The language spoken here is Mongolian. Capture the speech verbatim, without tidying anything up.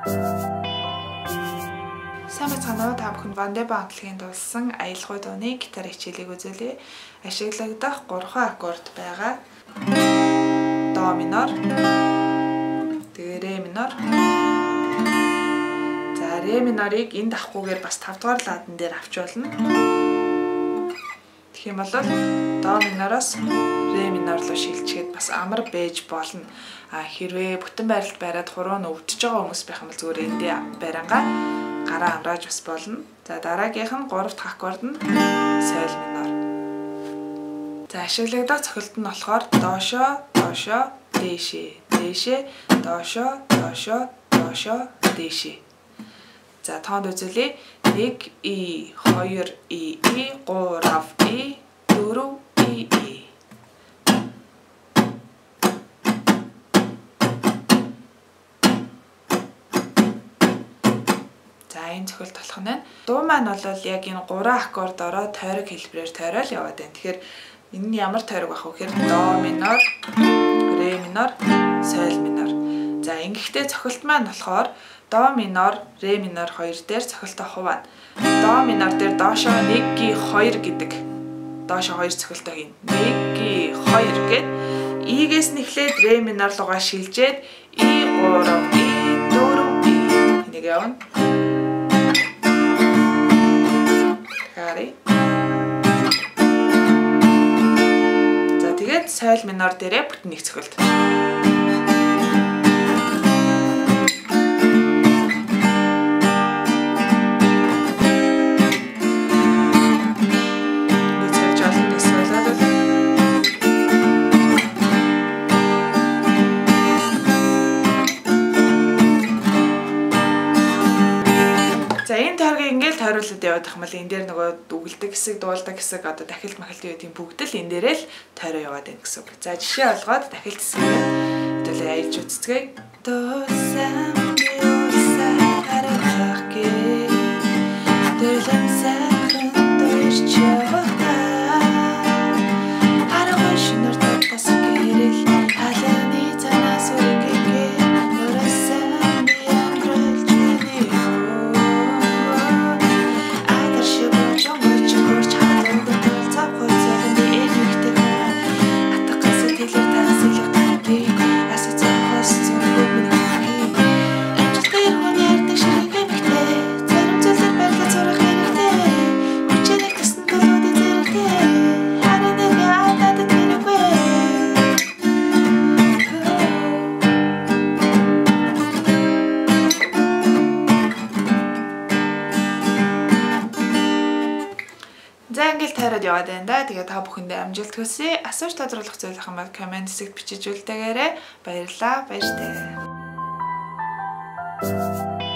Сайн бацгаана уу, та бүхэнд Вандеба хамтлагийн дуулсан аялалгын дууны гитар хичээлийг үзүүлье. Ашиглагдах гурван аккорд байгаа. До минор, тэгээ ре минор. За ре минорыг энд авахгүйгээр бас тав дахь ладан дээр авч болно. Тэгэх юм бол до минороос ре минор руу шилжчихэд бас амар бэж болно. А хэрвээ бүтэн байралд бариад хуруу нь өвдөж байгаа хүмүүс байх юм бол зүгээр эндээ барангаа гараа амрааж бас болно. За дараагийнх нь гурав дахь аккорд нь соль минор. За ашиглагдах цохилт нь болохоор доошоо, доошоо, дээшээ, дээшээ, доошоо, доошоо, доошоо, дээшээ. За тоонд үзүүлье. нэг и, хоёр и, и, гурав и, дөрөв и, и. Энэ цохилт болох нь дуу маань бол яг энэ гурван аккордороо тойрог хэлбэрээр тойрол яваад байна. Тэгэхээр энэ нь ямар тойрог байх вэ гэхээр до минор, ре минор, соль минор. За ингэхдээ цохилт маань болохоор до минор, ре минор хоёр дээр цохилтоо хуваана. До минор дээр доошоо нэг ги хоёр гэдэг доошоо хоёр цохилтоо хийн. нэг ги хоёр гэд игээс нэхлээд ре минор руугаа шилжээд и гурав и дөрөв и энийг явна. За тэгээд соль минор дээрээ бүтэн нэг цохилт. Тойруулаад яваад их юм бол энэ дээр нөгөө дүгэлдэг хэсэг, дуулдаг хэсэг, одоо дахилт махалт юу гэдэг бүгд л энэ дээрээ л тойроо яваад байна гэсэн үг. За жишээ олгоод дахилт хэсгийг хэдүүлээ аялж үзцгээе. Дуусан биусаа харах гээ. Дөлөм сайхан дөрч яваа. Харахгүй шинээр татас гэрэл халааны цанаас үргэлгээ. Дурасан би амралж миний яваад байна да. Тэгээ та бүхэндээ амжилт хүсье. Асууж тодруулах зүйл байх юм бол комент хэсэгт бичиж үлдээгээрэй. Баярлалаа. Баяртай.